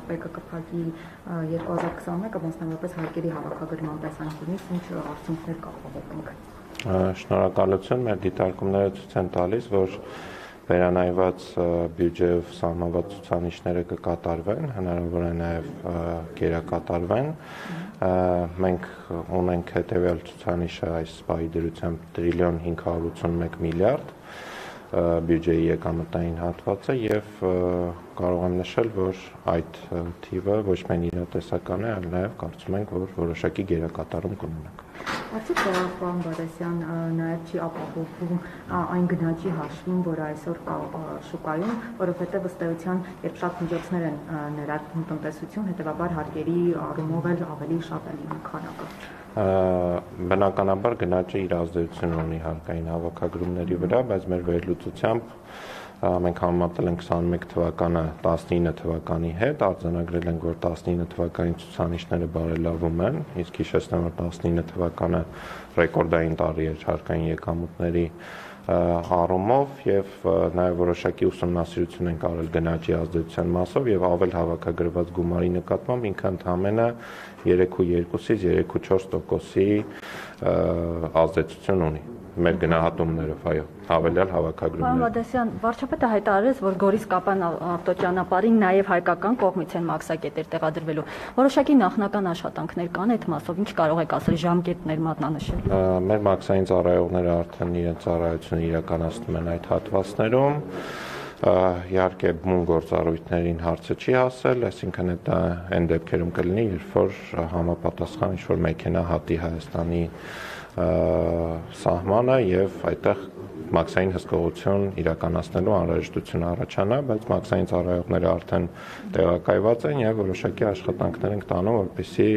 ՊԿ կփակի 2021-ը մասնավորապես հարկերի հավաքագրման տեսանկյունից ինչ արդյունքներ կապահովենք։ Շնորհակալություն, մեր դիտարկումները ցույց են տալիս, որ վերանայված բյուջեով սահմանված ցուցանիշները կկատարվեն, հնարավոր է նաև գերակատարվեն։ Մենք ունենք հետևյալ ցուցանիշը այս պահի դրությամբ տրիլիոն 581 միլիարդ բյուջեի եկամտային հատվածը եւ կարող եմ նշել, որ այդ թիվը ոչ միայն իրատեսական է, այլ նաեւ կարծում ենք, որ որոշակի գերակատարում կունենանք։ Արդյոք պարոն Բադասյան նաև չի ապահովում այն գնաճի հաշվին, որ այսօր կա շուկայում, որովհետև ըստ էության, երբ շատ միջոցներ են ներարկվում տնտեսություն, հետևաբար հարկերի առումով էլ ավելի շատ է լինում քանակը։ Բնականաբար գնաճը իր ազդեցություն ունի հարկային հավաքագրումների վրա, բայց մեր վերլուծությամբ մենք համեմատել ենք 21 թվականը 19 թվականի հետ, արձանագրել ենք, որ 19 թվականի ցուցանիշները բարելավում են, իսկ հիշեցնեմ, որ 19 թվականը ռեկորդային տարի էր հարկային եկամուտների առումով եւ նաեւ որոշակի ուսումնասիրություն ենք արել գնաճի ազդեցության մասով եւ ավել հավաքագրված գումարի նկատմամբ ինքը ընդհանրապես 3.2-ից 3.4%-ի ազդեցություն ունի մեր գնահատումներով, այո, հավելյալ հավաքագրումներ։ Պարոն Բադասյան, վարչապետը հայտարարեց, որ Գորիս Կապան ավտոճանապարհին նաև հայկական կողմից են մաքսակետեր տեղադրվելու։ Որոշակի նախնական աշխատանքներ կան այդ մասով, ինչ կարող եք ասել, ժամկետներ մատնանշել։ Մեր մաքսային ծառայողները արդեն իրենց ծառայությունը իրականացնում են այդ հատվածներում։ Իհարկե բուն գործառույթներին հարցը չի հասել, այսինքն դա այն դեպքերում կլինի, երբ որ համապատասխան ինչ-որ մեքենա հատի Հայաստանի սահմանը եւ այդտեղ մաքսային հսկողություն իրականացնելու անհրաժեշտություն առաջանա, բայց մաքսային ծառայողները արդեն տեղակայված են եւ որոշակի աշխատանքներ են տանում, որպեսզի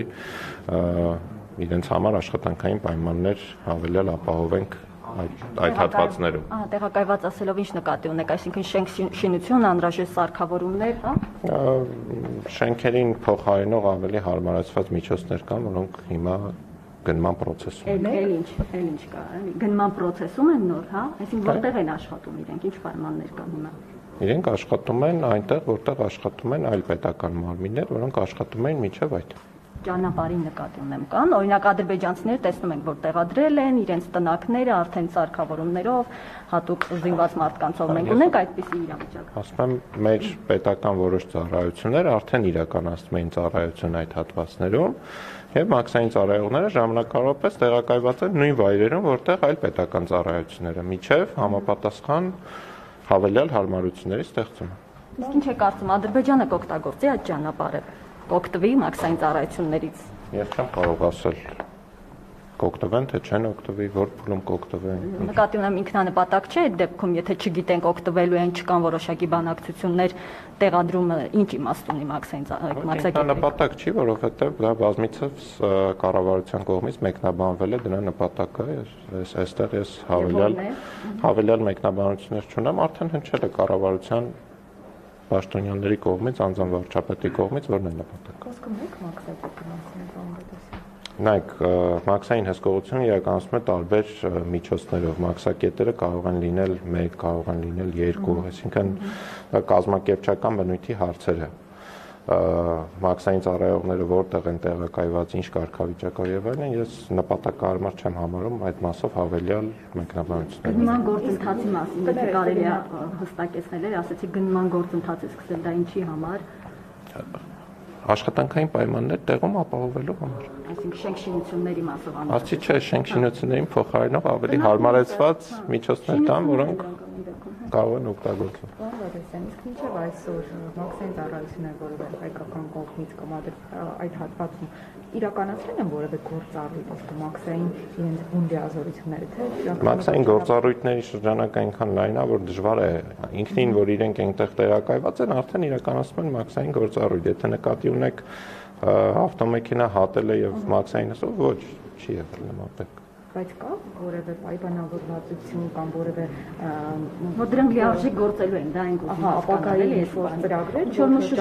իրենց համար աշխատանքային պայմաններ հավելյալ ապահովենք այդ հատվածներում։ Տեղակայված ասելով ինչ նկատի ունեք, այսինքն շենք շինություն, անհրաժեշտ սարքավորումներ, հա։ Շենքերին փոխարինող ավելի հարմարացված միջոցներ կան, որոնք հիմա գնման process-ում են։ Էլ ինչ կա, էլի գնման process-ում են նոր, հա։ Այսինքն որտեղ են աշխատում իրենք, ինչ պայմաններ կան հիմա։ Իրենք աշխատում են այնտեղ, որտեղ աշխատում են այլ պետական մարմիններ, որոնք աշխատում են մինչև այդ։ Ճանապարհի նկատի ունեմ կան, օրինակ ադրբեջանցիները տեսնում ենք, որ տեղադրել են իրենց տնակները արդեն սարքավորումներով, հատուկ զինված մարդկանցով մենք ունենք այդպիսի իրավիճակ։ Ասում եմ, մեր պետական որոշ ծառայություններ արդեն իրականացնում են ծառայություն այդ հատվածներում, եւ մաքսային ծառայողները ժամանակավորապես տեղակայված են նույն վայրերում, որտեղ այլ պետական ծառայությունները, միջև համապատասխան հավելյալ հարմարությունների ստեղծումը։ Իսկ ինչ է կարծում, Ադրբեջանը կօգտագործի այդ ճանապարհը, կօգտվի մաքսային ծառայություններից։ Ես չեմ կարող ասել կօգտվեն, թե չեն օգտվի, որ փուլում կօգտվեն։ Նկատի ունեմ ինքնանպատակ չէ այդ դեպքում, եթե չգիտենք օգտվելու են, չկան որոշակի բանակցություններ, տեղադրումը ինչ իմաստ ունի մաքսային ծառայությունների։ Նպատակ չի, որովհետև դա բազմիցս կառավարության կողմից մեկնաբանվել է դրա նպատակը, այստեղ ես հավելյալ մեկնաբանություններ չունեմ, արդեն հնչել է կառավարության պաշտոնյաների կողմից, անձամբ վարչապետի կողմից, որն է նպատակը։ Խոսքը մեկ մաքսակետի մասին է, պարոն Բադասյան։ Նայեք, մաքսային հսկողությունը իրականացնում է տարբեր միջոցներով, մաքսակետերը կարող են լինել 1, կարող են լինել 2, այսինքն դա կազմակերպչական բնույթի հարցեր է։ Մաքսային ծառայողները որտեղ են տեղակայված, ինչ կարգավիճակով եւ այլն, ես նպատակահարմար չեմ համարում այդ մասով հավելյալ մեկնաբանություններ։ Գնման գործընթացի մասին եթե կարելի է հստակեցնել, ասեցի գնման գործընթացը սկսել, դա ինչի համար։ Աշխատանքային պայմաններ տեղում ապահովելու համար։ Այսինքն շենքշինությունների մասով անցնում։ Ասի չէ, շենքշինություններին փոխարինող ավելի հարմարեցված միջոցներ կան, որոնք կարող են օգտագործվել։ Պարոն Բադասյան, իսկ ինչեւ այսօր մաքսային ծառայությունները, որը հայկական կողմից կամ այդ հատվածում իրականացրել են որևէ գործառույթ, ըստ մաքսային իրենց բունդիազորությունները, թե մաքսային գործառույթների շրջանակը այնքան լայն է, որ դժվար է ինքնին, որ իրենք այնտեղ տեղակայված են, արդեն իրականացնում են մաքսային գործառույթ։ Եթե նկատի ունեք ավտոմեքենա հատել է եւ մաքսային հսով, ոչ, չի եղել նման դեպք։ Բայց կա որևէ պայմանավորվածություն կամ որևէ որ դրանք լիարժեք գործելու են, դա ենք ուզում ապագայի ծրագրեր,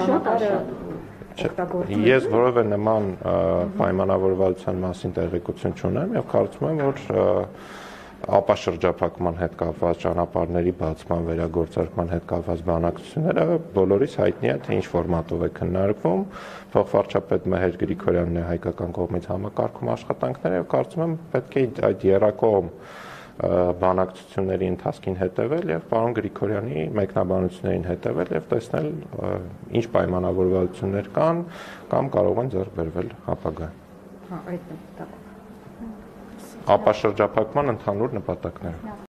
Ես որևէ նման պայմանավորվածության մասին տեղեկություն չունեմ եւ կարծում եմ, որ ապաշրջափակման հետ կապված ճանապարհների բացման վերագործարկման հետ կապված բանակցությունները բոլորիս հայտնի է թե ինչ ֆորմատով է քննարկվում փոխվարչապետ Մեհեր Գրիգորյանն է հայկական կողմից համակարգում աշխատանքները եւ կարծում եմ պետք է այդ երակողմ բանակցությունների ընթացքին հետևել եւ պարոն Գրիգորյանի մեկնաբանություններին հետևել եւ տեսնել ինչ պայմանավորվածություններ կան կամ կարող են ձեռք բերվել ապագայում Հա, այդ է դա։ ապաշրջափակման ընդհանուր նպատակները